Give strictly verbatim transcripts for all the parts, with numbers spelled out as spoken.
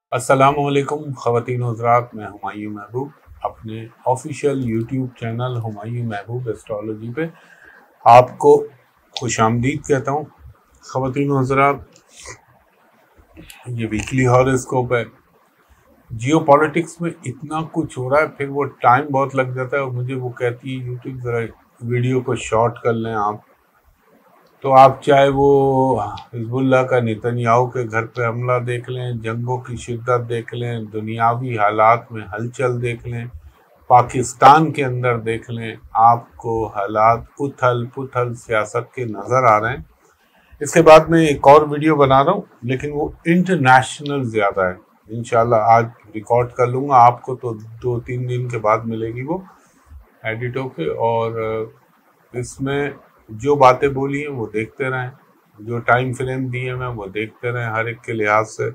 السلام علیکم خواتین و حضرات، میں ہمایوں محبوب اپنے آفیشیل یوٹیوب چینل ہمایوں محبوب ایسٹرالوجی پہ آپ کو خوش آمدید کہتا ہوں۔ خواتین و حضرات، یہ ویکلی ہاروسکوپ ہے۔ جیو پالیٹکس میں اتنا کچھ ہو رہا ہے، پھر وہ ٹائم بہت لگ جاتا ہے اور مجھے وہ کہتی ہے یوٹیوب ذرا ویڈیو کو شارٹ کر لیں آپ، تو آپ چاہے وہ حزب اللہ کا نیتنیاہو کے گھر پہ حملہ دیکھ لیں، جنگوں کی شدت دیکھ لیں، دنیاوی حالات میں ہلچل دیکھ لیں، پاکستان کے اندر دیکھ لیں، آپ کو حالات اتھل پتھل سیاست کے نظر آ رہے ہیں۔ اس کے بعد میں ایک اور ویڈیو بنا رہا ہوں، لیکن وہ انٹرنیشنل زیادہ ہے۔ انشاءاللہ آج ریکارڈ کر لوں گا، آپ کو تو دو تین دن کے بعد ملے گی وہ ایڈٹ ہو کے، اور اس میں جو باتیں بولی ہیں وہ دیکھتے رہیں، جو ٹائم فریم دیے میں وہ دیکھتے رہیں ہر ایک کے لحاظ سے۔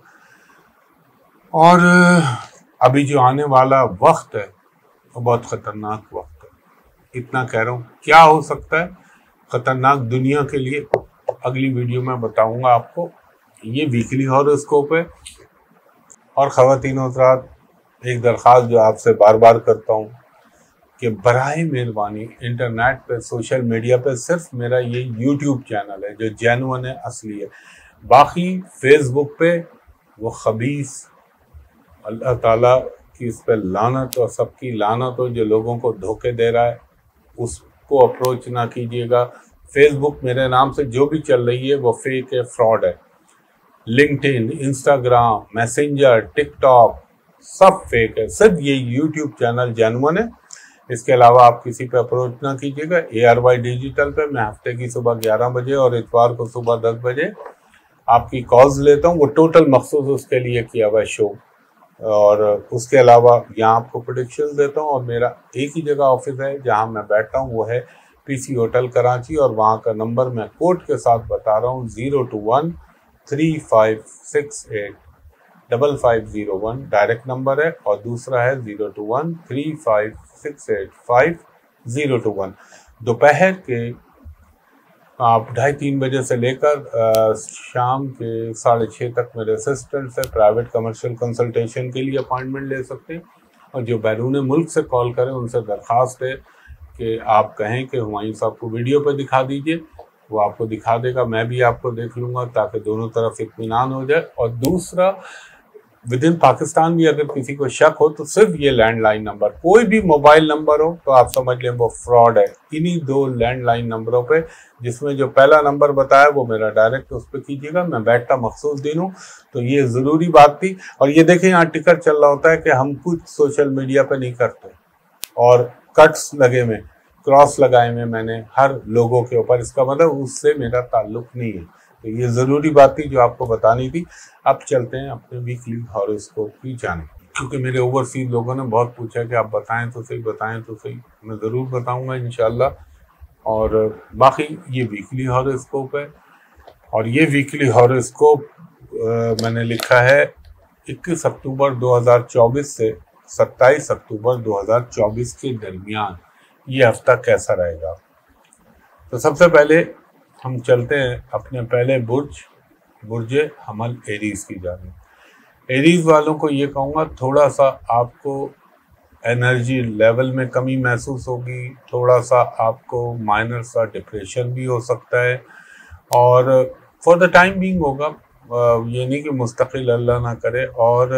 اور ابھی جو آنے والا وقت ہے وہ بہت خطرناک وقت ہے، اتنا کہہ رہا ہوں۔ کیا ہو سکتا ہے خطرناک دنیا کے لیے، اگلی ویڈیو میں بتاؤں گا آپ کو۔ یہ ویکلی ہاروسکوپ ہے۔ اور خواتین و حضرات، ایک درخواست جو آپ سے بار بار کرتا ہوں کہ براہ مہربانی انٹرنیٹ پہ، سوشل میڈیا پہ صرف میرا یہ یوٹیوب چینل ہے جو جینوئن ہے، اصلی ہے۔ باقی فیس بک پہ وہ خبیث، اللہ تعالیٰ کی اس پہ لعنت اور سب کی لعنت ہو جو لوگوں کو دھوکے دے رہا ہے، اس کو اپروچ نہ کیجیے گا۔ فیس بک میرے نام سے جو بھی چل رہی ہے وہ فیک ہے، فراڈ ہے۔ LinkedIn, Instagram, Messenger, TikTok سب فیک ہے، صرف یہ یوٹیوب چینل جینوئن ہے۔ اس کے علاوہ آپ کسی پہ اپروچ نہ کیجیے گا۔ اے آر وائی ڈیجیٹل پہ میں ہفتے کی صبح گیارہ بجے اور اتوار کو صبح دس بجے آپ کی کالز لیتا ہوں، وہ ٹوٹل مخصوص اس کے لیے کیا ہوا شو۔ اور اس کے علاوہ یہاں آپ کو پریڈکشن دیتا ہوں، اور میرا ایک ہی جگہ آفس ہے جہاں میں بیٹھتا ہوں، وہ ہے پی سی ہوٹل کراچی، اور وہاں کا نمبر میں کوڈ کے ساتھ بتا رہا ہوں، zero two one three five six eight double five zero one direct number ہے، اور دوسرا ہے zero two one three five six eight five zero two one. دوپہر کے آپ ڈھائی تین بجے سے لے کر شام کے ساڑھے چھ تک میرے اسسٹنٹ سے پرائیویٹ کمرشل کنسلٹیشن کے لیے اپائنٹمنٹ لے سکتے ہیں۔ اور جو بیرون ملک سے کال کریں ان سے درخواست ہے کہ آپ کہیں کہ ہمایوں صاحب کو ویڈیو پہ دکھا دیجئے، وہ آپ کو دکھا دے گا، میں بھی آپ کو دیکھ لوں گا، تاکہ دونوں طرف اطمینان ہو جائے۔ اور دوسرا، ود ان پاکستان بھی اگر کسی کو شک ہو تو صرف یہ لینڈ لائن نمبر، کوئی بھی موبائل نمبر ہو تو آپ سمجھ لیں وہ فراڈ ہے۔ انہی دو لینڈ لائن نمبروں پہ، جس میں جو پہلا نمبر بتایا وہ میرا ڈائریکٹ اس پہ کیجیے گا، میں بیٹھتا مخصوص دن ہوں۔ تو یہ ضروری بات تھی۔ اور یہ دیکھیں یہاں ٹکر چل رہا ہوتا ہے کہ ہم کچھ سوشل میڈیا پہ نہیں کرتے، اور کٹس لگے میں، کراس لگائے میں میں نے ہر لوگوں کے اوپر، اس کا مطلب اس سے میرا تعلق نہیں ہے۔ تو یہ ضروری بات تھی جو آپ کو بتانی تھی۔ اب چلتے ہیں اپنے ویکلی ہاروسکوپ کی جانب، کیونکہ میرے اوورسیز لوگوں نے بہت پوچھا کہ آپ بتائیں تو صحیح، بتائیں تو صحیح۔ میں ضرور بتاؤں گا انشاءاللہ۔ اور باقی یہ ویکلی ہاروسکوپ ہے، اور یہ ویکلی ہاروسکوپ میں نے لکھا ہے اکیس اکتوبر دو ہزار چوبیس سے ستائیس اکتوبر دو ہزار چوبیس کے درمیان یہ ہفتہ کیسا رہے گا۔ تو سب سے پہلے ہم چلتے ہیں اپنے پہلے برج برج حمل ایریز کی جانب۔ ایریز والوں کو یہ کہوں گا، تھوڑا سا آپ کو انرجی لیول میں کمی محسوس ہوگی، تھوڑا سا آپ کو مائنر سا ڈپریشن بھی ہو سکتا ہے، اور فار دا ٹائم بینگ ہوگا، یہ نہیں کہ مستقل اللہ نہ کرے۔ اور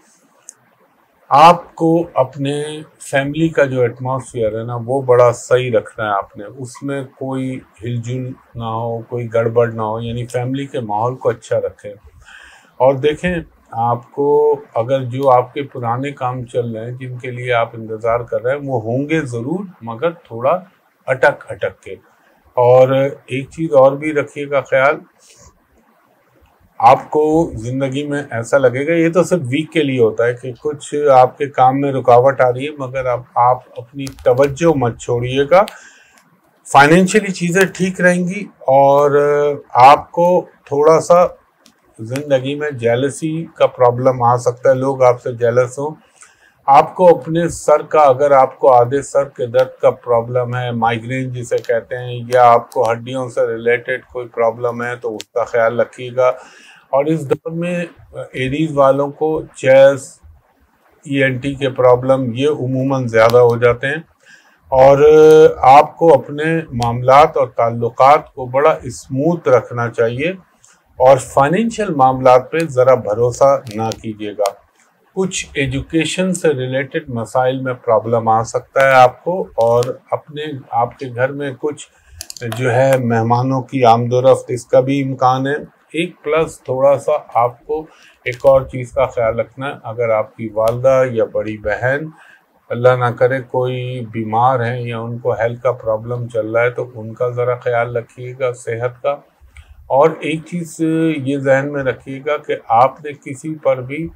آپ کو اپنے فیملی کا جو ایٹماسفیئر ہے نا وہ بڑا صحیح رکھنا ہے آپ نے، اس میں کوئی ہل جل نہ ہو، کوئی گڑبڑ نہ ہو، یعنی فیملی کے ماحول کو اچھا رکھیں۔ اور دیکھیں آپ کو اگر جو آپ کے پرانے کام چل رہے ہیں جن کے لیے آپ انتظار کر رہے ہیں وہ ہوں گے ضرور، مگر تھوڑا اٹک اٹک کے۔ اور ایک چیز اور بھی رکھیے گا خیال، آپ کو زندگی میں ایسا لگے گا، یہ تو صرف ویک کے لیے ہوتا ہے کہ کچھ آپ کے کام میں رکاوٹ آ رہی ہے، مگر اب آپ اپنی توجہ مت چھوڑیے گا۔ فائنینشلی چیزیں ٹھیک رہیں گی، اور آپ کو تھوڑا سا زندگی میں جیلسی کا پرابلم آ سکتا ہے، لوگ آپ سے جیلس ہوں۔ آپ کو اپنے سر کا، اگر آپ کو آدھے سر کے درد کا پرابلم ہے، مائیگرین جسے کہتے ہیں، یا آپ کو ہڈیوں سے ریلیٹڈ کوئی پرابلم ہے تو اس کا خیال رکھیے گا۔ اور اس دور میں ایریز والوں کو چیس، ای این ٹی کے پرابلم یہ عموماً زیادہ ہو جاتے ہیں، اور آپ کو اپنے معاملات اور تعلقات کو بڑا اسموتھ رکھنا چاہیے، اور فائنینشیل معاملات پہ ذرا بھروسہ نہ کیجیے گا۔ کچھ ایجوکیشن سے ریلیٹڈ مسائل میں پرابلم آ سکتا ہے آپ کو، اور اپنے آپ کے گھر میں کچھ جو ہے مہمانوں کی آمد و رفت، اس کا بھی امکان ہے۔ ایک پلس تھوڑا سا آپ کو ایک اور چیز کا خیال رکھنا ہے، اگر آپ کی والدہ یا بڑی بہن اللہ نہ کرے کوئی بیمار ہیں یا ان کو ہیلتھ کا پرابلم چل رہا ہے، تو ان کا ذرا خیال رکھیے گا صحت کا۔ اور ایک چیز یہ ذہن میں رکھیے گا کہ آپ نے کسی پر بھی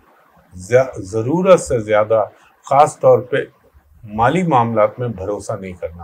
ضرورت سے زیادہ، خاص طور پہ مالی معاملات میں بھروسہ نہیں کرنا۔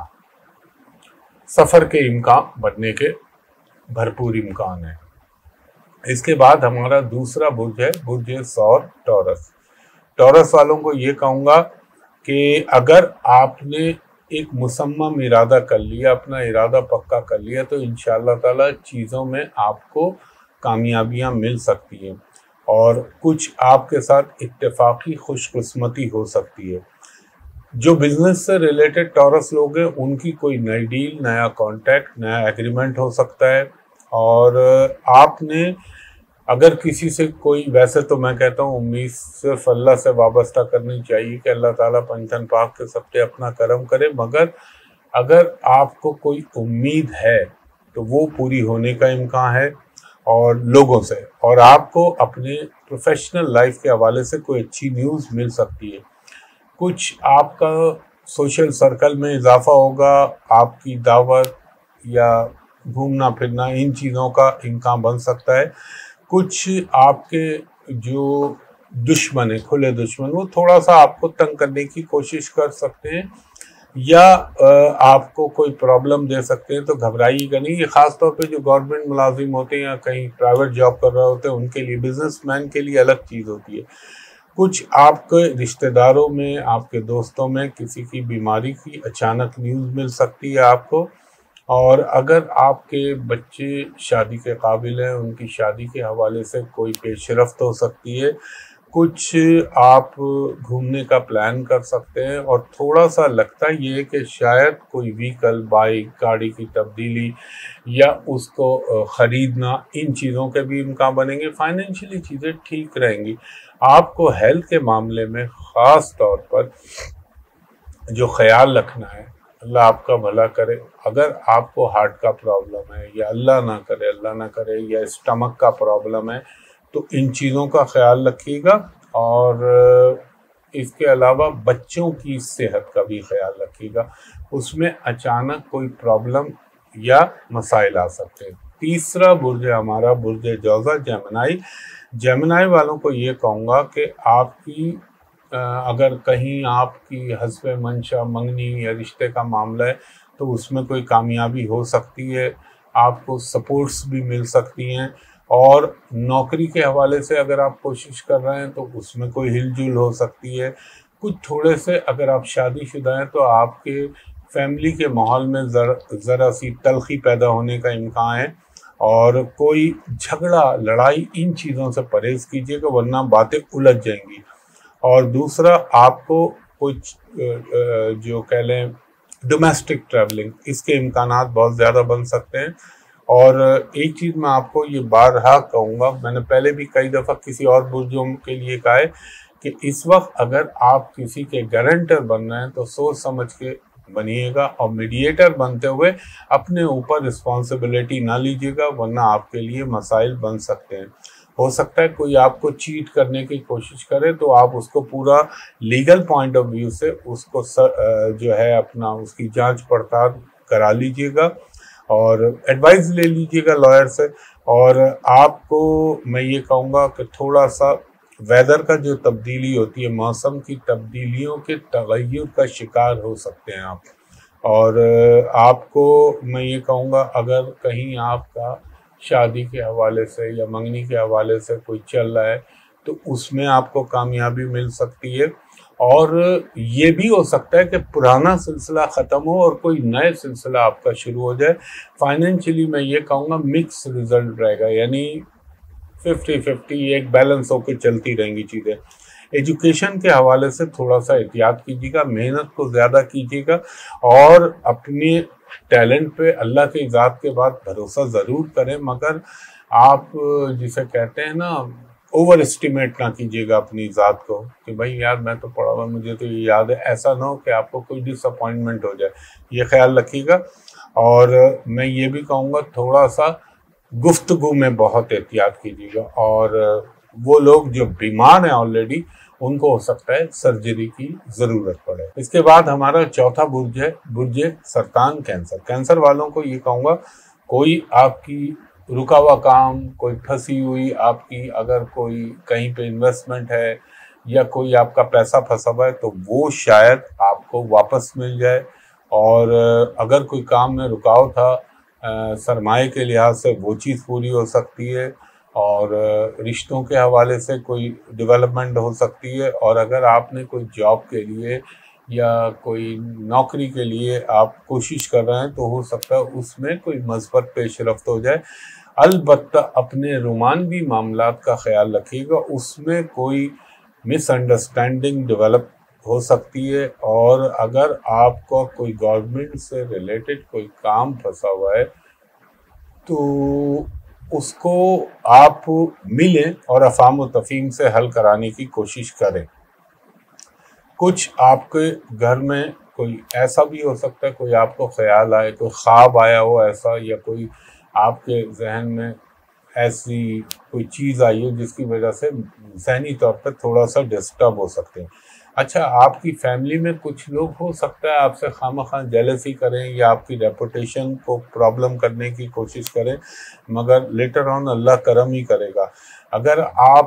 سفر کے امکان بننے کے بھرپور امکان ہے۔ اس کے بعد ہمارا دوسرا برج ہے برج ثور ٹورس۔ ٹورس والوں کو یہ کہوں گا کہ اگر آپ نے ایک مصمم ارادہ کر لیا، اپنا ارادہ پکا کر لیا، تو انشاءاللہ تعالی چیزوں میں آپ کو کامیابیاں مل سکتی ہیں، اور کچھ آپ کے ساتھ اتفاقی خوش قسمتی ہو سکتی ہے۔ جو بزنس سے ریلیٹڈ ٹورس لوگ ہیں، ان کی کوئی نئی ڈیل، نیا کانٹیکٹ، نیا ایگریمنٹ ہو سکتا ہے، اور آپ نے اگر کسی سے کوئی، ویسے تو میں کہتا ہوں امید صرف اللہ سے وابستہ کرنی چاہیے کہ اللہ تعالیٰ پنجتن پاک کے سب پہ اپنا کرم کرے، مگر اگر آپ کو کوئی امید ہے تو وہ پوری ہونے کا امکان ہے، اور لوگوں سے، اور آپ کو اپنے پروفیشنل لائف کے حوالے سے کوئی اچھی نیوز مل سکتی ہے۔ کچھ آپ کا سوشل سرکل میں اضافہ ہوگا، آپ کی دعوت یا گھومنا پھرنا، ان چیزوں کا امکان بن سکتا ہے۔ کچھ آپ کے جو دشمن ہیں، کھلے دشمن، وہ تھوڑا سا آپ کو تنگ کرنے کی کوشش کر سکتے ہیں، یا آپ کو کوئی پرابلم دے سکتے ہیں، تو گھبرائیے گا نہیں۔ یہ خاص طور پہ جو گورنمنٹ ملازم ہوتے ہیں یا کہیں پرائیویٹ جاب کر رہے ہوتے ہیں، ان کے لیے، بزنس مین کے لیے الگ چیز ہوتی ہے۔ کچھ آپ کے رشتہ داروں میں، آپ کے دوستوں میں کسی کی بیماری کی اچانک نیوز مل سکتی ہے آپ کو، اور اگر آپ کے بچے شادی کے قابل ہیں، ان کی شادی کے حوالے سے کوئی پیش رفت ہو سکتی ہے۔ کچھ آپ گھومنے کا پلان کر سکتے ہیں، اور تھوڑا سا لگتا یہ ہے کہ شاید کوئی وہیکل، بائک، گاڑی کی تبدیلی یا اس کو خریدنا، ان چیزوں کے بھی امکان بنیں گے۔ فائنینشلی چیزیں ٹھیک رہیں گی۔ آپ کو ہیلتھ کے معاملے میں خاص طور پر جو خیال رکھنا ہے، اللہ آپ کا بھلا کرے، اگر آپ کو ہارٹ کا پرابلم ہے، یا اللہ نہ کرے اللہ نہ کرے یا اسٹمک کا پرابلم ہے، تو ان چیزوں کا خیال رکھیے گا، اور اس کے علاوہ بچوں کی صحت کا بھی خیال رکھیے گا، اس میں اچانک کوئی پرابلم یا مسائل آ سکتے ہیں۔ تیسرا برج ہمارا برج جوزا، جیمنائی۔ جیمنائی والوں کو یہ کہوں گا کہ آپ کی اگر کہیں آپ کی حسب منشا، منگنی یا رشتے کا معاملہ ہے، تو اس میں کوئی کامیابی ہو سکتی ہے، آپ کو سپورٹس بھی مل سکتی ہیں، اور نوکری کے حوالے سے اگر آپ کوشش کر رہے ہیں تو اس میں کوئی ہل جل ہو سکتی ہے۔ کچھ تھوڑے سے، اگر آپ شادی شدہ ہیں تو آپ کے فیملی کے ماحول میں ذرا سی تلخی پیدا ہونے کا امکان ہے، اور کوئی جھگڑا، لڑائی، ان چیزوں سے پرہیز کیجیے گا، ورنہ باتیں الجھ جائیں گی۔ اور دوسرا، آپ کو کچھ جو کہہ لیں ڈومیسٹک ٹریولنگ، اس کے امکانات بہت زیادہ بن سکتے ہیں۔ اور ایک چیز میں آپ کو یہ بارہا کہوں گا، میں نے پہلے بھی کئی دفعہ کسی اور برجوں کے لیے کہا ہے کہ اس وقت اگر آپ کسی کے گارنٹر بن رہے ہیں تو سوچ سمجھ کے بنیے گا، اور میڈیٹر بنتے ہوئے اپنے اوپر رسپانسبلٹی نہ لیجیے گا، ورنہ آپ کے لیے مسائل بن سکتے ہیں۔ ہو سکتا ہے کوئی آپ کو چیٹ کرنے کی کوشش کرے، تو آپ اس کو پورا لیگل پوائنٹ آف ویو سے اس کو جو ہے اپنا اس کی جانچ پڑتال کرا لیجیے گا، اور ایڈوائز لے لیجیے گا لائر سے۔ اور آپ کو میں یہ کہوں گا کہ تھوڑا سا ویدر کا جو تبدیلی ہوتی ہے، موسم کی تبدیلیوں کے تغیر کا شکار ہو سکتے ہیں آپ، اور آپ کو میں یہ کہوں گا اگر کہیں آپ کا شادی کے حوالے سے یا منگنی کے حوالے سے کوئی چل رہا ہے تو اس میں آپ کو کامیابی مل سکتی ہے، اور یہ بھی ہو سکتا ہے کہ پرانا سلسلہ ختم ہو اور کوئی نئے سلسلہ آپ کا شروع ہو جائے۔ فائنینشلی میں یہ کہوں گا مکس ریزلٹ رہے گا، یعنی फिफ्टी फिफ्टी एक बैलेंस होकर चलती रहेंगी चीज़ें। एजुकेशन के हवाले से थोड़ा सा एहतियात कीजिएगा, मेहनत को ज़्यादा कीजिएगा और अपने टैलेंट पे अल्लाह की ज़ात के बाद भरोसा ज़रूर करें, मगर आप जिसे कहते हैं ना ओवर एस्टिमेट ना कीजिएगा अपनी ज़ात को कि भाई यार मैं तो पढ़ा हुआ, मुझे तो ये याद है। ऐसा ना हो कि आपको कोई डिसअपॉइंटमेंट हो जाए, ये ख्याल रखिएगा। और मैं ये भी कहूँगा थोड़ा सा गुफ्तगू में बहुत एहतियात कीजिएगा, और वो लोग जो बीमार हैं ऑलरेडी उनको हो सकता है सर्जरी की ज़रूरत पड़े। इसके बाद हमारा चौथा बुर्ज है बुर्ज सरतान कैंसर। कैंसर वालों को ये कहूँगा, कोई आपकी रुका हुआ काम, कोई फंसी हुई आपकी अगर कोई कहीं पे इन्वेस्टमेंट है या कोई आपका पैसा फंसा हुआ है तो वो शायद आपको वापस मिल जाए। और अगर कोई काम में रुकाव था सरमाए के लिहाज से, वो चीज़ पूरी हो सकती है। और रिश्तों के हवाले से कोई डेवलपमेंट हो सकती है। और अगर आपने कोई जॉब के लिए या कोई नौकरी के लिए आप कोशिश कर रहे हैं तो हो सकता है उसमें कोई मस्बत पेशरफ्त हो जाए। अलबत्ता अपने रोमानवी मामलात का ख्याल रखिएगा, उसमें कोई मिसअंडरस्टैंडिंग डेवलप हो सकती है। और अगर आपका कोई गवर्नमेंट से रिलेटेड कोई काम फंसा हुआ है तो उसको आप मिलें और अफाम व तफहीम से हल कराने की कोशिश करें। कुछ आपके घर में कोई ऐसा भी हो सकता है, कोई आपको ख्याल आए, कोई ख्वाब आया हो ऐसा, या कोई आपके जहन में ऐसी कोई चीज़ आई हो जिसकी वजह से ज़हनी तौर पर थोड़ा सा डिस्टर्ब हो सकते हैं। अच्छा, आपकी फैमिली में कुछ लोग हो सकता है आपसे खामखा जेलसी करें या आपकी रेपुटेशन को प्रॉब्लम करने की कोशिश करें, मगर लेटर ऑन अल्लाह करम ही करेगा। अगर आप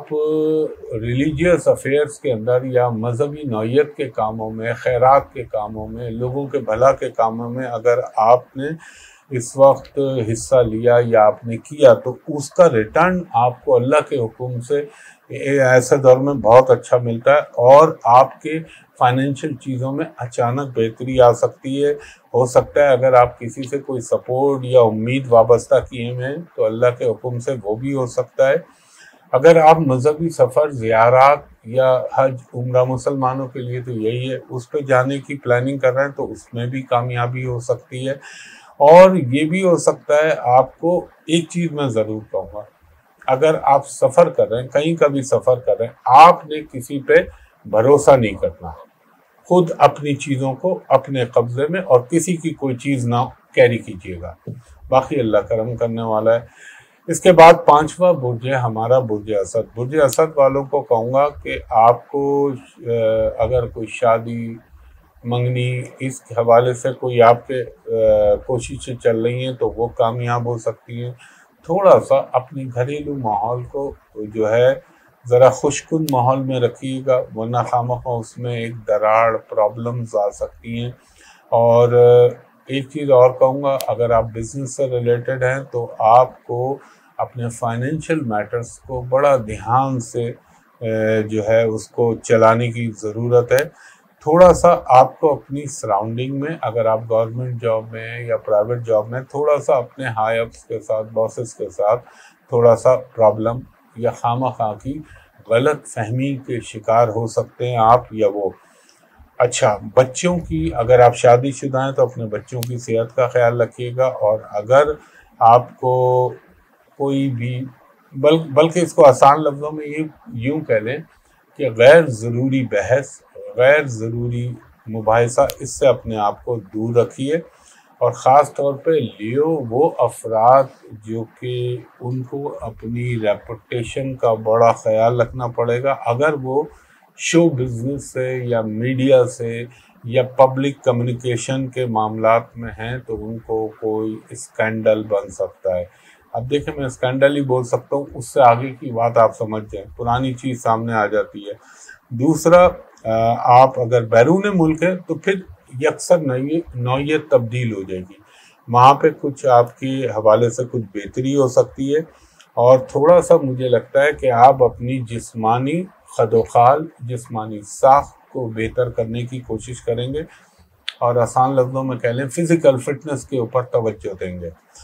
रिलीजियस अफेयर्स के अंदर या मजहबी नौयत के कामों में, खैरात के कामों में, लोगों के भला के कामों में अगर आपने इस वक्त हिस्सा लिया या आपने किया तो उसका रिटर्न आपको अल्लाह के हुक्म से ऐसे दौर में बहुत अच्छा मिलता है और आपके फाइनेंशियल चीज़ों में अचानक बेहतरी आ सकती है। हो सकता है अगर आप किसी से कोई सपोर्ट या उम्मीद वाबस्ता किए हुए हैं तो अल्लाह के हुक्म से वो भी हो सकता है। अगर आप मजहबी सफ़र, ज़ियारात या हज उम्रा मुसलमानों के लिए तो यही है, उस पर जाने की प्लानिंग कर रहे हैं तो उसमें भी कामयाबी हो सकती है। और ये भी हो सकता है, आपको एक चीज़ मैं ज़रूर कहूँगा, अगर आप सफ़र कर रहे हैं, कहीं का भी सफ़र कर रहे हैं, आपने किसी पे भरोसा नहीं करना। खुद अपनी चीज़ों को अपने कब्ज़े में और किसी की कोई चीज़ ना कैरी कीजिएगा, बाकी अल्लाह करम करने वाला है। इसके बाद पांचवा बुर्ज है हमारा बुर्ज असद। बुर्ज असद वालों को कहूँगा कि आपको अगर कोई शादी, मंगनी, इस हवाले से कोई आपके कोशिशें चल रही हैं तो वो कामयाब हो सकती हैं। थोड़ा सा अपने घरेलू माहौल को जो है ज़रा खुशकुन माहौल में रखिएगा, वरना खामखा उसमें एक दरार, प्रॉब्लम्स आ सकती हैं। और एक चीज़ और कहूँगा, अगर आप बिज़नेस से रिलेटेड हैं तो आपको अपने फाइनेंशियल मैटर्स को बड़ा ध्यान से जो है उसको चलाने की ज़रूरत है। थोड़ा सा आपको अपनी सराउंडिंग में, अगर आप गवर्नमेंट जॉब में हैं या प्राइवेट जॉब में, थोड़ा सा अपने हाई अप्स के साथ, बॉसेस के साथ थोड़ा सा प्रॉब्लम या खामखा की गलत फहमी के शिकार हो सकते हैं आप या वो। अच्छा, बच्चों की, अगर आप शादीशुदा हैं तो अपने बच्चों की सेहत का ख्याल रखिएगा। और अगर आपको कोई भी, बल बल्कि इसको आसान लफ्ज़ों में ये यूँ कह लें कि गैर ज़रूरी बहस, गैर ज़रूरी मुबाहिसा, इससे अपने आप को दूर रखिए। और ख़ास तौर पे लियो वो अफराद जो कि उनको अपनी रेपुटेशन का बड़ा ख्याल रखना पड़ेगा। अगर वो शो बिज़नेस से या मीडिया से या पब्लिक कम्युनिकेशन के मामलात में हैं तो उनको कोई स्कैंडल बन सकता है। अब देखें, मैं स्कैंडल ही बोल सकता हूँ, उससे आगे की बात आप समझ जाएं, पुरानी चीज़ सामने आ जाती है। दूसरा, आप अगर बैरून मुल्क है तो फिर यकसर नौयत तब्दील हो जाएगी, वहाँ पे कुछ आपके हवाले से कुछ बेहतरी हो सकती है। और थोड़ा सा मुझे लगता है कि आप अपनी जिस्मानी खदोखाल, जिस्मानी साख को बेहतर करने की कोशिश करेंगे और आसान लफ्ज़ों में कह लें फ़िज़िकल फ़िटनेस के ऊपर तवज्जो देंगे।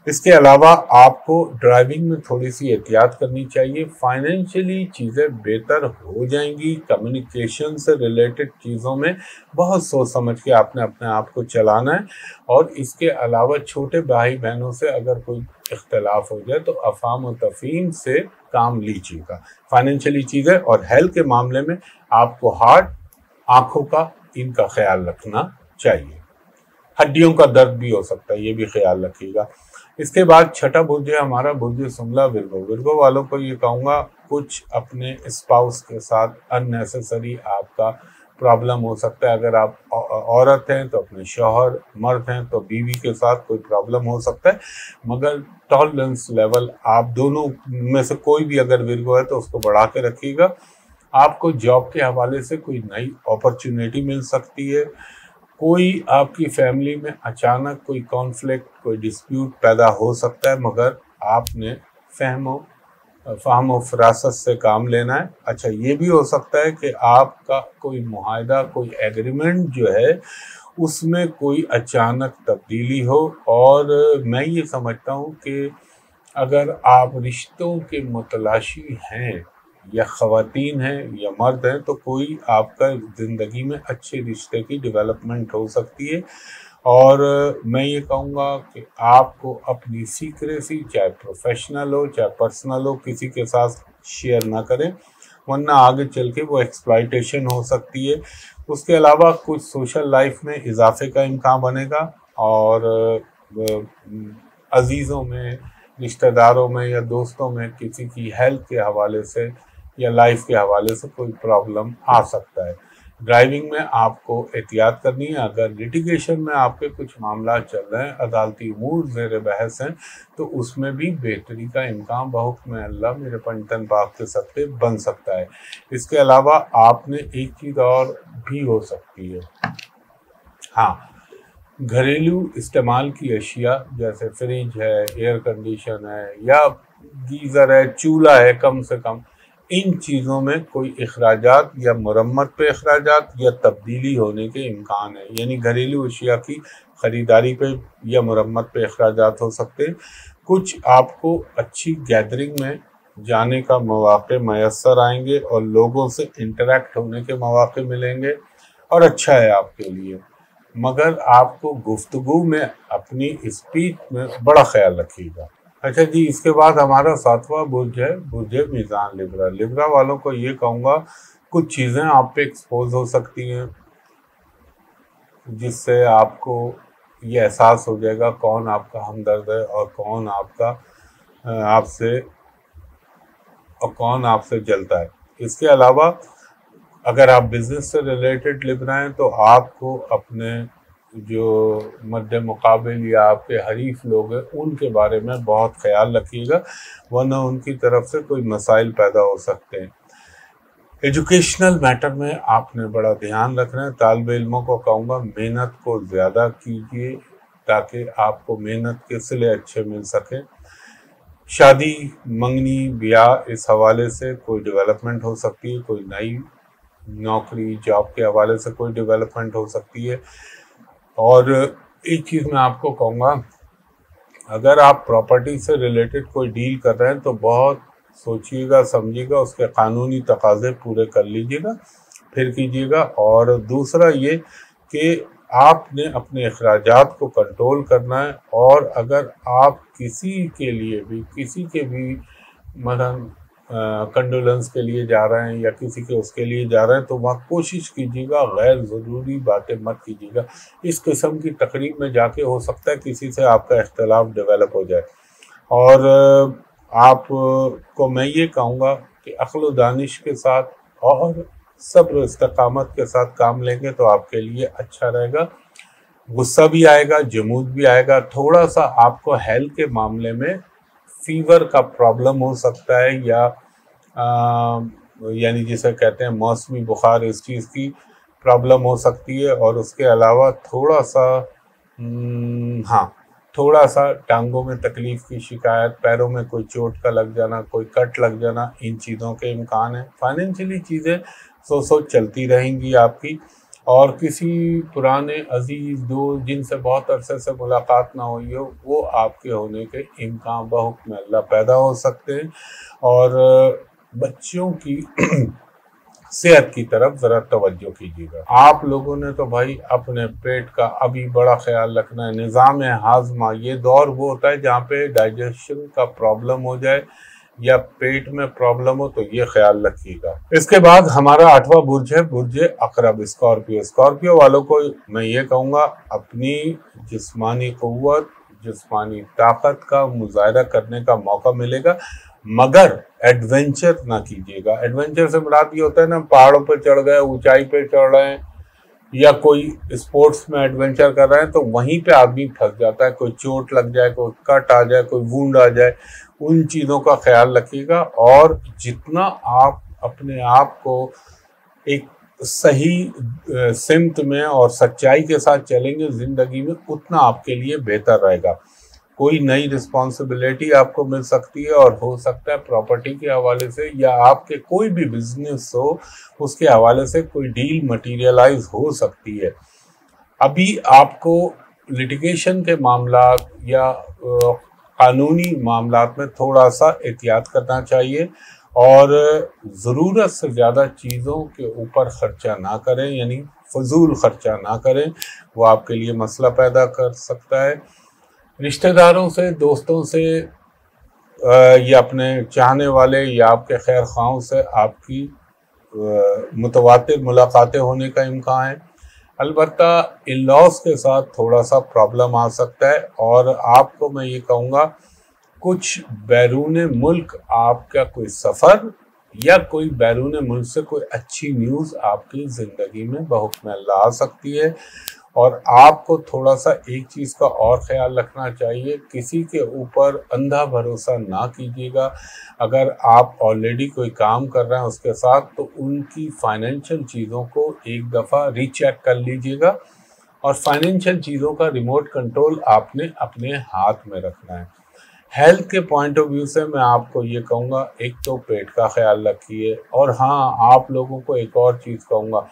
اس کے علاوہ آپ کو ڈرائیونگ میں تھوڑی سی احتیاط کرنی چاہیے. فائنینشلی چیزیں بہتر ہو جائیں گی. کمیونیکیشن سے ریلیٹڈ چیزوں میں بہت سوچ سمجھ کے آپ نے اپنے آپ کو چلانا ہے. اور اس کے علاوہ چھوٹے بھائی بہنوں سے اگر کوئی اختلاف ہو جائے تو افہام و تفہیم سے کام لیجیے گا. فائنینشلی چیزیں اور ہیلتھ کے معاملے میں آپ کو ہارٹ، آنکھوں کا، ان کا خیال رکھنا چاہیے. ہڈیوں کا درد بھی ہو سکتا ہے، یہ بھی خیال رکھیے گا. اس کے بعد چھٹا برج ہے ہمارا برج سملا ورگو. ورگو والوں کو یہ کہوں گا کچھ اپنے اسپاؤس کے ساتھ ان نیسیسری آپ کا پرابلم ہو سکتا ہے. اگر آپ عورت ہیں تو اپنے شوہر، مرد ہیں تو بیوی کے ساتھ کوئی پرابلم ہو سکتا ہے. مگر ٹالرنس لیول آپ دونوں میں سے کوئی بھی اگر ورگو ہے تو اس کو بڑھا کے رکھیے گا. آپ کو جاب کے حوالے سے کوئی نئی اپرچونیٹی مل سکتی ہے. کوئی آپ کی فیملی میں اچانک کوئی کانفلکٹ، کوئی ڈسپیوٹ پیدا ہو سکتا ہے، مگر آپ نے فہم و فہم و فراست سے کام لینا ہے. اچھا یہ بھی ہو سکتا ہے کہ آپ کا کوئی معاہدہ، کوئی ایگریمنٹ جو ہے اس میں کوئی اچانک تبدیلی ہو. اور میں یہ سمجھتا ہوں کہ اگر آپ رشتوں کے متلاشی ہیں، یا خواتین ہیں یا مرد ہیں، تو کوئی آپ کا زندگی میں اچھے رشتے کی ڈیولپمنٹ ہو سکتی ہے. اور میں یہ کہوں گا کہ آپ کو اپنی سیکریسی، چاہے پروفیشنل ہو چاہے پرسنل ہو، کسی کے ساتھ شیئر نہ کریں، ورنہ آگے چل کے وہ ایکسپلائٹیشن ہو سکتی ہے. اس کے علاوہ کچھ سوشل لائف میں اضافے کا امکان بنے گا، اور عزیزوں میں، رشتہ داروں میں یا دوستوں میں کسی کی ہیلتھ کے حوالے سے یا لائف کے حوالے سے کوئی پرابلم آ سکتا ہے. ڈرائیونگ میں آپ کو احتیاط کرنی ہے. اگر لیٹیگیشن میں آپ کے کچھ معاملات چل رہے ہیں، عدالتی امور زیر بحث ہیں، تو اس میں بھی بہتری کا امکان بحکم اللہ میرے پنجتن پاک کے صدقے بن سکتا ہے. اس کے علاوہ آپ نے ایک چیز اور بھی ہو سکتی ہے، ہاں گھریلو استعمال کی اشیاء جیسے فریج ہے، ایئر کنڈیشن ہے، یا گیزر ہے، چولہا ہے، کم سے کم ان چیزوں میں کوئی اخراجات یا مرمت پہ اخراجات یا تبدیلی ہونے کے امکان ہے. یعنی گھریلو اشیاء کی خریداری پہ یا مرمت پہ اخراجات ہو سکتے ہیں. کچھ آپ کو اچھی گیدرنگ میں جانے کا مواقع میسر آئیں گے اور لوگوں سے انٹریکٹ ہونے کے مواقع ملیں گے، اور اچھا ہے آپ کے لیے. مگر آپ کو گفتگو میں، اپنی اسپیچ میں بڑا خیال رکھیے گا. اچھا جی، اس کے بعد ہمارا ساتواں برج ہے برج میزان لبرا. لبرا والوں کو یہ کہوں گا کچھ چیزیں آپ پہ ایکسپوز ہو سکتی ہیں جس سے آپ کو یہ احساس ہو جائے گا کون آپ کا ہمدرد ہے اور کون آپ کا آپ سے اور کون آپ سے جلتا ہے. اس کے علاوہ اگر آپ بزنس سے ریلیٹڈ لبرا ہیں تو آپ کو اپنے جو مد مقابل یا آپ کے حریف لوگ ہیں ان کے بارے میں بہت خیال رکھیے گا، ورنہ ان کی طرف سے کوئی مسائل پیدا ہو سکتے ہیں. ایجوکیشنل میٹر میں آپ نے بڑا دھیان رکھنا ہے. طالب علموں کو کہوں گا محنت کو زیادہ کیجیے تاکہ آپ کو محنت کے صلے اچھے مل سکیں. شادی، منگنی، بیاہ اس حوالے سے کوئی ڈیولپمنٹ ہو سکتی ہے. کوئی نئی نوکری، جاب کے حوالے سے کوئی ڈیولپمنٹ ہو سکتی ہے. اور ایک چیز میں آپ کو کہوں گا، اگر آپ پراپرٹی سے ریلیٹڈ کوئی ڈیل کر رہے ہیں تو بہت سوچیے گا، سمجھیے گا، اس کے قانونی تقاضے پورے کر لیجیے گا، پھر کیجیے گا. اور دوسرا یہ کہ آپ نے اپنے اخراجات کو کنٹرول کرنا ہے. اور اگر آپ کسی کے لیے بھی کسی کے بھی مثلاً کنڈولنس کے لیے جا رہے ہیں یا کسی کے اس کے لیے جا رہے ہیں تو وہاں کوشش کیجیے گا غیر ضروری باتیں مت کیجیے گا. اس قسم کی تقریب میں جا کے ہو سکتا ہے کسی سے آپ کا اختلاف ڈیولپ ہو جائے. اور آپ کو میں یہ کہوں گا کہ عقل و دانش کے ساتھ اور صبر و استقامت کے ساتھ کام لیں گے تو آپ کے لیے اچھا رہے گا. غصہ بھی آئے گا، جمود بھی آئے گا. تھوڑا سا آپ کو ہیلتھ کے معاملے میں فیور کا پرابلم ہو سکتا ہے، یا آ, یعنی جسے کہتے ہیں موسمی بخار، اس چیز کی پرابلم ہو سکتی ہے. اور اس کے علاوہ تھوڑا سا ہاں تھوڑا سا ٹانگوں میں تکلیف کی شکایت، پیروں میں کوئی چوٹ کا لگ جانا، کوئی کٹ لگ جانا، ان چیزوں کے امکان ہیں. فائنینشلی چیزیں سو سو چلتی رہیں گی آپ کی. اور کسی پرانے عزیز دوست جن سے بہت عرصے سے ملاقات نہ ہوئی ہو وہ آپ کے ہونے کے امکان بحکم اللہ پیدا ہو سکتے ہیں۔ اور بچوں کی صحت کی طرف ذرا توجہ کیجیے گا۔ آپ لوگوں نے تو بھائی اپنے پیٹ کا ابھی بڑا خیال رکھنا ہے۔ نظام ہاضمہ یہ دور وہ ہوتا ہے جہاں پہ ڈائجیشن کا پرابلم ہو جائے یا پیٹ میں پرابلم ہو تو یہ خیال رکھیے گا۔ اس کے بعد ہمارا آٹھواں برج ہے برج عقرب، اسکارپیو۔ اسکارپیو والوں کو میں یہ کہوں گا اپنی جسمانی قوت، جسمانی طاقت کا مظاہرہ کرنے کا موقع ملے گا، مگر ایڈونچر نہ کیجیے گا۔ ایڈونچر سے مراد یہ ہوتا ہے نا پہاڑوں پہ چڑھ گئے، اونچائی پہ چڑھ رہے ہیں یا کوئی اسپورٹس میں ایڈونچر کر رہے ہیں تو وہیں پہ آدمی پھنس جاتا ہے، کوئی چوٹ لگ جائے، کوئی کٹ آ جائے، کوئی وونڈ آ جائے، ان چیزوں کا خیال رکھیے گا۔ اور جتنا آپ اپنے آپ کو ایک صحیح سمت میں اور سچائی کے ساتھ چلیں گے زندگی میں اتنا آپ کے لیے بہتر رہے گا۔ کوئی نئی رسپانسبلٹی آپ کو مل سکتی ہے اور ہو سکتا ہے پراپرٹی کے حوالے سے یا آپ کے کوئی بھی بزنس ہو اس کے حوالے سے کوئی ڈیل مٹیریلائز ہو سکتی ہے۔ ابھی آپ کو لیٹیگیشن کے معاملات یا قانونی معاملات میں تھوڑا سا احتیاط کرنا چاہیے اور ضرورت سے زیادہ چیزوں کے اوپر خرچہ نہ کریں، یعنی فضول خرچہ نہ کریں، وہ آپ کے لیے مسئلہ پیدا کر سکتا ہے۔ رشتہ داروں سے، دوستوں سے یا اپنے چاہنے والے یا آپ کے خیر خواہوں سے آپ کی متواتر ملاقاتیں ہونے کا امکان ہے۔ البتہ ان لاس کے ساتھ تھوڑا سا پرابلم آ سکتا ہے اور آپ کو میں یہ کہوں گا کچھ بیرون ملک آپ کا کوئی سفر یا کوئی بیرون ملک سے کوئی اچھی نیوز آپ کی زندگی میں بحکم اللہ آ سکتی ہے۔ اور آپ کو تھوڑا سا ایک چیز کا اور خیال رکھنا چاہیے، کسی کے اوپر اندھا بھروسہ نہ کیجیے گا۔ اگر آپ آلریڈی کوئی کام کر رہے ہیں اس کے ساتھ تو ان کی فائنینشیل چیزوں کو ایک دفعہ ری چیک کر لیجیے گا، اور فائنینشیل چیزوں کا ریموٹ کنٹرول آپ نے اپنے ہاتھ میں رکھنا ہے۔ ہیلتھ کے پوائنٹ آف ویو سے میں آپ کو یہ کہوں گا ایک تو پیٹ کا خیال رکھیے، اور ہاں آپ لوگوں کو ایک اور چیز کہوں گا،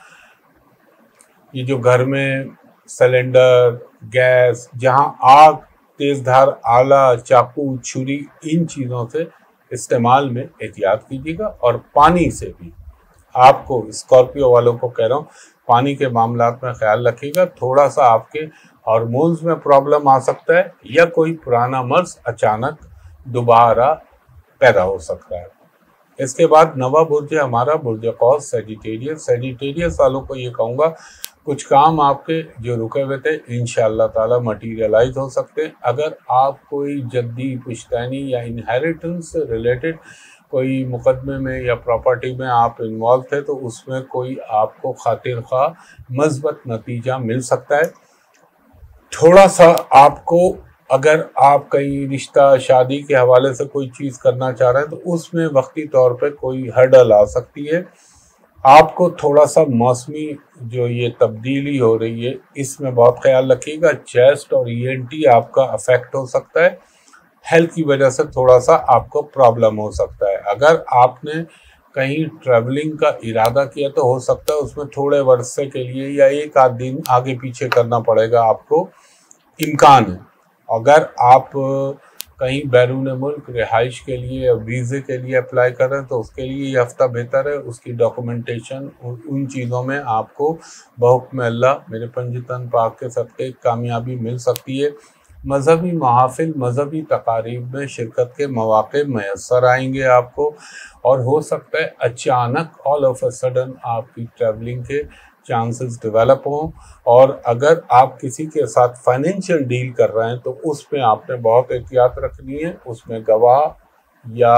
یہ جو گھر میں سلنڈر، گیس، جہاں آگ، تیز دھار آلہ، چاقو، چھری، ان چیزوں سے استعمال میں احتیاط کیجیے گا۔ اور پانی سے بھی آپ کو، اسکارپیو والوں کو کہہ رہا ہوں، پانی کے معاملات میں خیال رکھیے گا۔ تھوڑا سا آپ کے ہارمونز میں پرابلم آ سکتا ہے یا کوئی پرانا مرض اچانک دوبارہ پیدا ہو سکتا ہے۔ اس کے بعد نواں برج ہے ہمارا برج قوس، سیجیٹیریس۔ سیجیٹیریس والوں کو یہ کہوں گا کچھ کام آپ کے جو رکے ہوئے تھے انشاءاللہ تعالی مٹیریلائز ہو سکتے ہیں۔ اگر آپ کوئی جدی پشتینی یا انہیریٹنس سے ریلیٹڈ کوئی مقدمے میں یا پراپرٹی میں آپ انوالو تھے تو اس میں کوئی آپ کو خاطر خواہ مثبت نتیجہ مل سکتا ہے۔ تھوڑا سا آپ کو اگر آپ کہیں رشتہ شادی کے حوالے سے کوئی چیز کرنا چاہ رہے ہیں تو اس میں وقتی طور پہ کوئی ہرڈل آ سکتی ہے۔ آپ کو تھوڑا سا موسمی جو یہ تبدیلی ہو رہی ہے اس میں بہت خیال رکھیے گا۔ چیسٹ اور ای این ٹی آپ کا افیکٹ ہو سکتا ہے، ہیلتھ کی وجہ سے تھوڑا سا آپ کو پرابلم ہو سکتا ہے۔ اگر آپ نے کہیں ٹریولنگ کا ارادہ کیا تو ہو سکتا ہے اس میں تھوڑے عرصے کے لیے یا ایک آدھ دن آگے پیچھے کرنا پڑے گا، آپ کو امکان ہے۔ اگر آپ کہیں بیرون ملک رہائش کے لیے ویزے کے لیے اپلائی کر رہے ہیں تو اس کے لیے یہ ہفتہ بہتر ہے، اس کی ڈاکومنٹیشن ان چیزوں میں آپ کو بحکم اللہ میرے پنجتن پاک کے صدقے کامیابی مل سکتی ہے۔ مذہبی محافل، مذہبی تقاریب میں شرکت کے مواقع میسر آئیں گے آپ کو، اور ہو سکتا ہے اچانک آل آف اے سڈن آپ کی ٹریولنگ کے چانسز ڈیولپ ہوں۔ اور اگر آپ کسی کے ساتھ فائنینشیل ڈیل کر رہے ہیں تو اس میں آپ نے بہت احتیاط رکھنی ہے، اس میں گواہ یا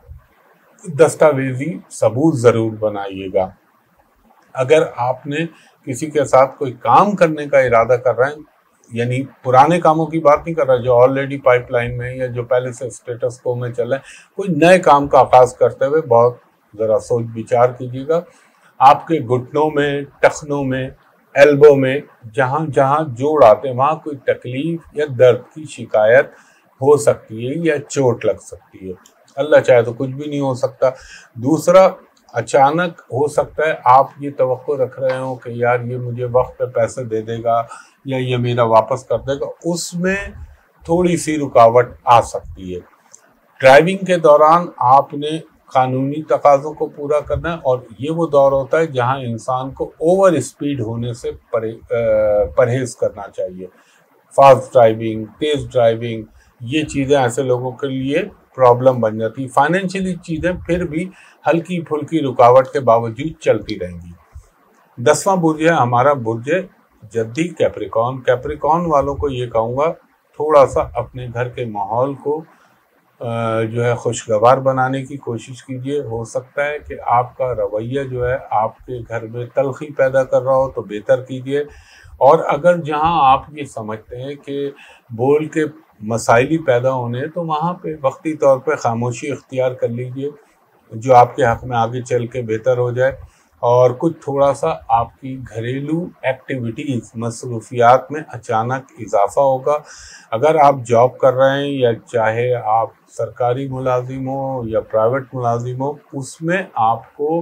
دستاویزی ثبوت ضرور بنائیے گا۔ اگر آپ نے کسی کے ساتھ کوئی کام کرنے کا ارادہ کر رہے ہیں، یعنی پرانے کاموں کی بات نہیں کر رہا جو آلریڈی پائپ لائن میں یا جو پہلے سے اسٹیٹس کو میں چل رہے ہیں، کوئی نئے کام کا آغاز کرتے ہوئے بہت ذرا سوچ بچار کیجیے گا۔ آپ کے گھٹنوں میں، ٹخنوں میں، ایلبو میں، جہاں جہاں جوڑ آتے ہیں وہاں کوئی تکلیف یا درد کی شکایت ہو سکتی ہے یا چوٹ لگ سکتی ہے۔ اللہ چاہے تو کچھ بھی نہیں ہو سکتا۔ دوسرا، اچانک ہو سکتا ہے آپ یہ توقع رکھ رہے ہوں کہ یار یہ مجھے وقت پہ پیسے دے دے گا یا یہ میرا واپس کر دے گا، اس میں تھوڑی سی رکاوٹ آ سکتی ہے۔ ڈرائیونگ کے دوران آپ نے قانونی تقاضوں کو پورا کرنا ہے، اور یہ وہ دور ہوتا ہے جہاں انسان کو اوور اسپیڈ ہونے سے پرہیز کرنا چاہیے۔ فاسٹ ڈرائیونگ، تیز ڈرائیونگ، یہ چیزیں ایسے لوگوں کے لیے پرابلم بن جاتی۔ فائنینشلی چیزیں پھر بھی ہلکی پھلکی رکاوٹ کے باوجود چلتی رہیں گی۔ دسواں برج ہے ہمارا برج جدی کیپریکون۔ کیپریکون والوں کو یہ کہوں گا تھوڑا سا اپنے گھر کے ماحول کو جو ہے خوشگوار بنانے کی کوشش کیجیے۔ ہو سکتا ہے کہ آپ کا رویہ جو ہے آپ کے گھر میں تلخی پیدا کر رہا ہو تو بہتر کیجیے، اور اگر جہاں آپ یہ سمجھتے ہیں کہ بول کے مسائل پیدا ہونے تو وہاں پہ وقتی طور پہ خاموشی اختیار کر لیجیے، جو آپ کے حق میں آگے چل کے بہتر ہو جائے۔ اور کچھ تھوڑا سا آپ کی گھریلو ایکٹیویٹیز، مصروفیات میں اچانک اضافہ ہوگا۔ اگر آپ جاب کر رہے ہیں یا چاہے آپ سرکاری ملازم ہو یا پرائیویٹ ملازم ہو، اس میں آپ کو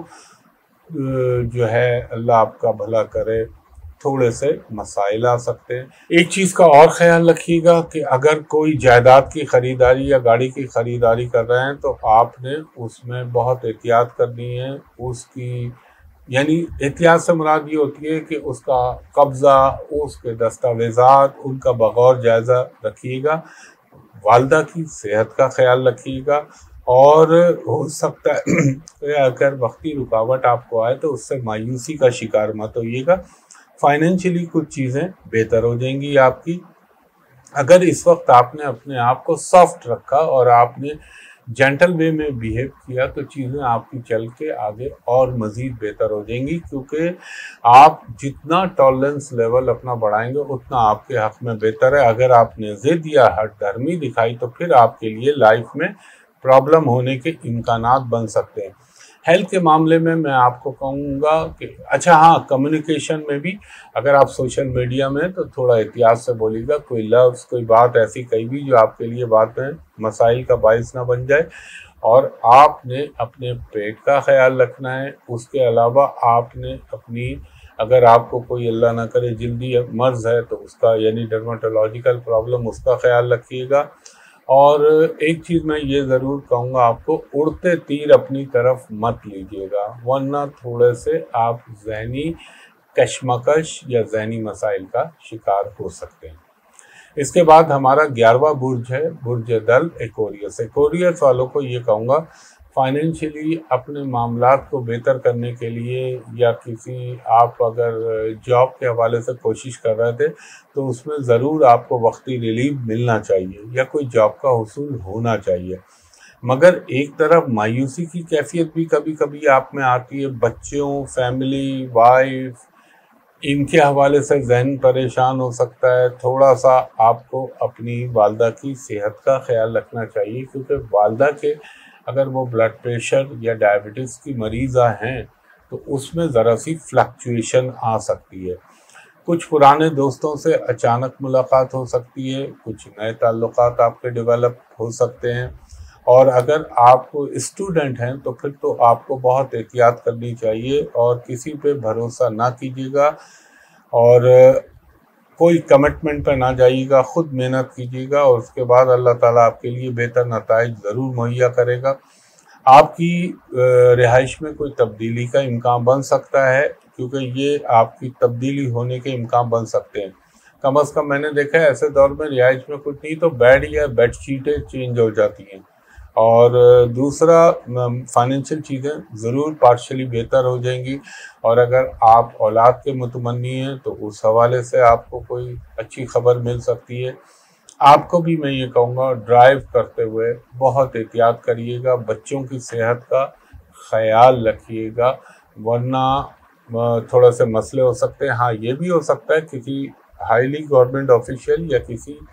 جو ہے اللہ آپ کا بھلا کرے تھوڑے سے مسائل آ سکتے ہیں۔ ایک چیز کا اور خیال رکھیے گا کہ اگر کوئی جائیداد کی خریداری یا گاڑی کی خریداری کر رہے ہیں تو آپ نے اس میں بہت احتیاط کرنی ہے۔ اس کی یعنی احتیاط سے مراد یہ ہوتی ہے کہ اس کا قبضہ، اس کے دستاویزات، ان کا بغور جائزہ رکھیے گا۔ والدہ کی صحت کا خیال رکھیے گا، اور ہو سکتا ہے کہ اگر وقتی رکاوٹ آپ کو آئے تو اس سے مایوسی کا شکار مت ہوئیے گا۔ فائنینشلی کچھ چیزیں بہتر ہو جائیں گی آپ کی۔ اگر اس وقت آپ نے اپنے آپ کو سافٹ رکھا اور آپ نے جینٹل وے میں بیہیو کیا تو چیزیں آپ کی چل کے آگے اور مزید بہتر ہو جائیں گی، کیونکہ آپ جتنا ٹالرنس لیول اپنا بڑھائیں گے اتنا آپ کے حق میں بہتر ہے۔ اگر آپ نے ضد یا ہٹ دھرمی دکھائی تو پھر آپ کے لیے لائف میں پرابلم ہونے کے امکانات بن سکتے ہیں۔ ہیلتھ کے معاملے میں میں آپ کو کہوں گا کہ اچھا ہاں، کمیونیکیشن میں بھی اگر آپ سوشل میڈیا میں تو تھوڑا احتیاط سے بولیے گا، کوئی لفظ کوئی بات ایسی کہی بھی جو آپ کے لیے بعد میں مسائل کا باعث نہ بن جائے۔ اور آپ نے اپنے پیٹ کا خیال رکھنا ہے۔ اس کے علاوہ آپ نے اپنی، اگر آپ کو کوئی اللہ نہ کرے جلدی مرض ہے تو اس کا یعنی ڈرماٹولوجیکل پرابلم، اس کا خیال رکھیے گا۔ اور ایک چیز میں یہ ضرور کہوں گا آپ کو، اڑتے تیر اپنی طرف مت لیجیے گا، ورنہ تھوڑے سے آپ ذہنی کشمکش یا ذہنی مسائل کا شکار ہو سکتے ہیں۔ اس کے بعد ہمارا گیارہواں برج ہے برج دل ایکوریس۔ ایکوریس والوں کو یہ کہوں گا فائنینشلی اپنے معاملات کو بہتر کرنے کے لیے، یا کسی آپ اگر جاب کے حوالے سے کوشش کر رہے تھے تو اس میں ضرور آپ کو وقتی ریلیف ملنا چاہیے یا کوئی جاب کا حصول ہونا چاہیے، مگر ایک طرف مایوسی کی کیفیت بھی کبھی کبھی آپ میں آتی ہے۔ بچوں، فیملی، وائف، ان کے حوالے سے ذہن پریشان ہو سکتا ہے۔ تھوڑا سا آپ کو اپنی والدہ کی صحت کا خیال رکھنا چاہیے، کیونکہ والدہ کے اگر وہ بلڈ پریشر یا ڈائبٹیز کی مریضہ ہیں تو اس میں ذرا سی فلکچویشن آ سکتی ہے۔ کچھ پرانے دوستوں سے اچانک ملاقات ہو سکتی ہے، کچھ نئے تعلقات آپ کے ڈیولپ ہو سکتے ہیں، اور اگر آپ کو اسٹوڈنٹ ہیں تو پھر تو آپ کو بہت احتیاط کرنی چاہیے اور کسی پہ بھروسہ نہ کیجیے گا، اور کوئی کمٹمنٹ پہ نہ جائیے گا، خود محنت کیجیے گا، اور اس کے بعد اللہ تعالیٰ آپ کے لیے بہتر نتائج ضرور مہیا کرے گا۔ آپ کی رہائش میں کوئی تبدیلی کا امکان بن سکتا ہے، کیونکہ یہ آپ کی تبدیلی ہونے کے امکان بن سکتے ہیں۔ کم از کم میں نے دیکھا ہے ایسے دور میں رہائش میں کچھ نہیں تو بیڈ یا بیڈ شیٹیں چینج ہو جاتی ہیں، اور دوسرا فائنینشیل چیزیں ضرور پارشلی بہتر ہو جائیں گی، اور اگر آپ اولاد کے متمنی ہیں تو اس حوالے سے آپ کو کوئی اچھی خبر مل سکتی ہے۔ آپ کو بھی میں یہ کہوں گا ڈرائیو کرتے ہوئے بہت احتیاط کریے گا، بچوں کی صحت کا خیال رکھیے گا، ورنہ تھوڑا سے مسئلے ہو سکتے ہیں۔ ہاں، یہ بھی ہو سکتا ہے کسی ہائیلی گورنمنٹ آفیشیل یا کسی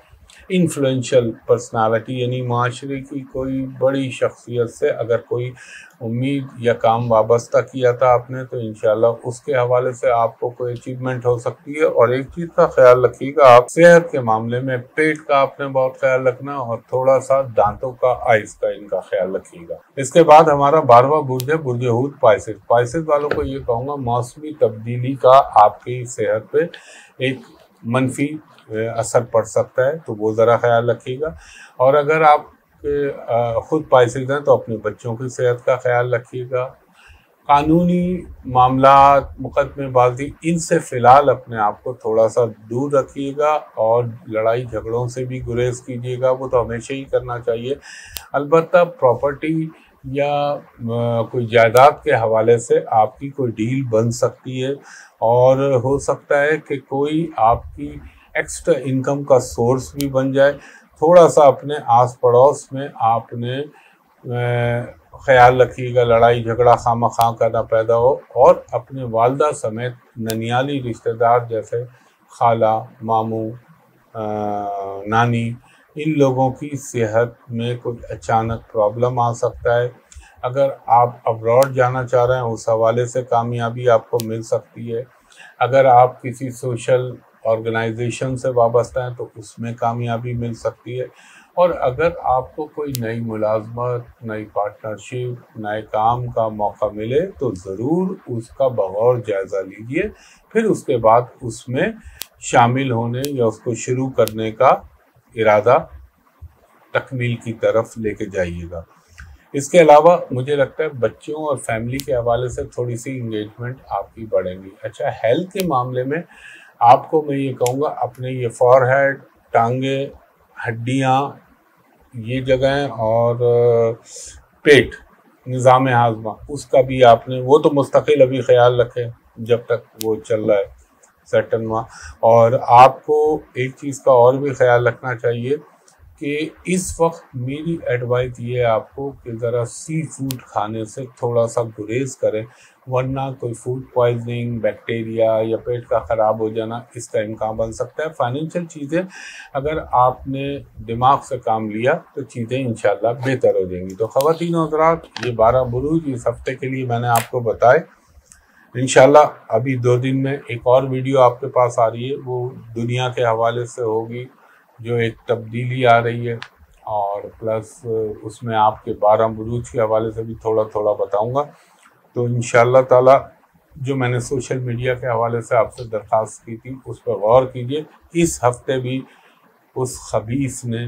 انفلوئنشل پرسنالٹی یعنی معاشرے کی کوئی بڑی شخصیت سے اگر کوئی امید یا کام وابستہ کیا تھا آپ نے، تو انشاءاللہ اس کے حوالے سے آپ کو کوئی اچیومنٹ ہو سکتی ہے۔ اور ایک چیز کا خیال رکھیے گا، آپ صحت کے معاملے میں پیٹ کا آپ نے بہت خیال رکھنا، اور تھوڑا سا دانتوں کا، آئز کا، ان کا خیال رکھیے گا۔ اس کے بعد ہمارا بارہواں برج ہے برج ہود پائسز۔ پائسز والوں کو یہ کہوں گا موسمی تبدیلی کا آپ کی صحت پہ ایک منفی اثر پڑ سکتا ہے، تو وہ ذرا خیال رکھیے گا۔ اور اگر آپ خود پائسز ہیں تو اپنے بچوں کی صحت کا خیال رکھیے گا۔ قانونی معاملات، مقدمے بازی، ان سے فی الحال اپنے آپ کو تھوڑا سا دور رکھیے گا، اور لڑائی جھگڑوں سے بھی گریز کیجیے گا، وہ تو ہمیشہ ہی کرنا چاہیے۔ البتہ پراپرٹی یا کوئی جائیداد کے حوالے سے آپ کی کوئی ڈیل بن سکتی ہے، اور ہو سکتا ہے کہ کوئی آپ کی ایکسٹرا انکم کا سورس بھی بن جائے۔ تھوڑا سا اپنے آس پڑوس میں آپ نے خیال رکھیے گا، لڑائی جھگڑا خواہ مخواہ کا نہ پیدا ہو، اور اپنے والدہ سمیت ننیالی رشتہ دار جیسے خالہ، ماموں، نانی، ان لوگوں کی صحت میں کوئی اچانک پرابلم آ سکتا ہے۔ اگر آپ ابراڈ جانا چاہ رہے ہیں اس حوالے سے کامیابی آپ کو مل سکتی ہے۔ اگر آپ کسی سوشل آرگنائزیشن سے وابستہ ہیں تو اس میں کامیابی مل سکتی ہے۔ اور اگر آپ کو کوئی نئی ملازمت، نئی پارٹنرشپ، نئے کام کا موقع ملے تو ضرور اس کا بغور جائزہ لیجئے، پھر اس کے بعد اس میں شامل ہونے یا اس کو شروع کرنے کا ارادہ تکمیل کی طرف لے کے جائیے گا۔ اس کے علاوہ مجھے لگتا ہے بچوں اور فیملی کے حوالے سے تھوڑی سی انگیجمنٹ آپ کی بڑھیں گی۔ اچھا، ہیلتھ کے معاملے میں آپ کو میں یہ کہوں گا اپنے یہ فور ہیڈ، ٹانگیں، ہڈیاں، یہ جگہیں، اور پیٹ، نظام ہاضمہ، اس کا بھی آپ نے وہ تو مستقل ابھی خیال رکھیں جب تک وہ چل رہا ہے سیٹن ہوا۔ اور آپ کو ایک چیز کا اور بھی خیال رکھنا چاہیے کہ اس وقت میری ایڈوائز یہ ہے آپ کو کہ ذرا سی فوڈ کھانے سے تھوڑا سا گریز کریں، ورنہ کوئی فوڈ پوائزننگ، بیکٹیریا یا پیٹ کا خراب ہو جانا اس کا امکان بن سکتا ہے۔ فائنینشیل چیزیں اگر آپ نے دماغ سے کام لیا تو چیزیں انشاءاللہ بہتر ہو جائیں گی۔ تو خواتین و حضرات، یہ بارہ بروج اس ہفتے کے لیے میں نے آپ کو بتائے۔ انشاءاللہ ابھی دو دن میں ایک اور ویڈیو آپ کے پاس آ رہی ہے، وہ دنیا کے حوالے سے ہوگی، جو ایک تبدیلی آ رہی ہے، اور پلس اس میں آپ کے بارہ بروج کے حوالے سے بھی تھوڑا تھوڑا بتاؤں گا۔ تو انشاءاللہ تعالی جو میں نے سوشل میڈیا کے حوالے سے آپ سے درخواست کی تھی اس پر غور کیجئے۔ اس ہفتے بھی اس خبیث نے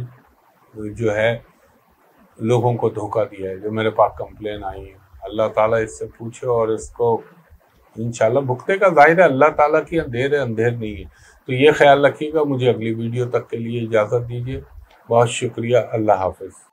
جو ہے لوگوں کو دھوکہ دیا ہے، جو میرے پاس کمپلین آئی ہے، اللہ تعالیٰ اس سے پوچھے اور اس کو انشاءاللہ بھگتے کا۔ ظاہر ہے اللہ تعالیٰ کی اندھیر ہے، اندھیر نہیں ہے۔ تو یہ خیال رکھیے گا۔ مجھے اگلی ویڈیو تک کے لیے اجازت دیجیے۔ بہت شکریہ، اللہ حافظ۔